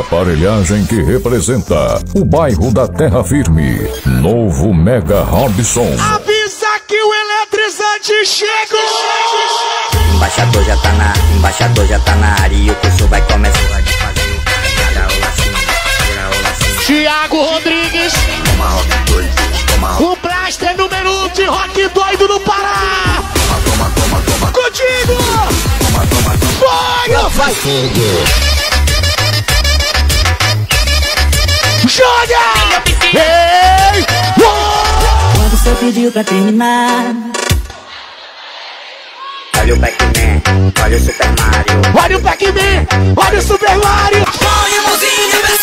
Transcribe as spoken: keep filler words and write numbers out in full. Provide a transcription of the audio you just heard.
aparelhagem que representa o bairro da Terra Firme. Novo Mega Robson. Avisa que o eletrizante chegou! Embaixador já tá na, embaixador já tá na área e o curso vai começar a fazer. Thiago Rodrigues, o blaster número um de rock doido no Pará. Contigo! Fogo! Vai fogo! Joga! Ei! Quando você pediu pra terminar, olha o Pac-Man, olha o Super Mario. Olha o Pac-Man, olha o Super Mario. olha o mozinho,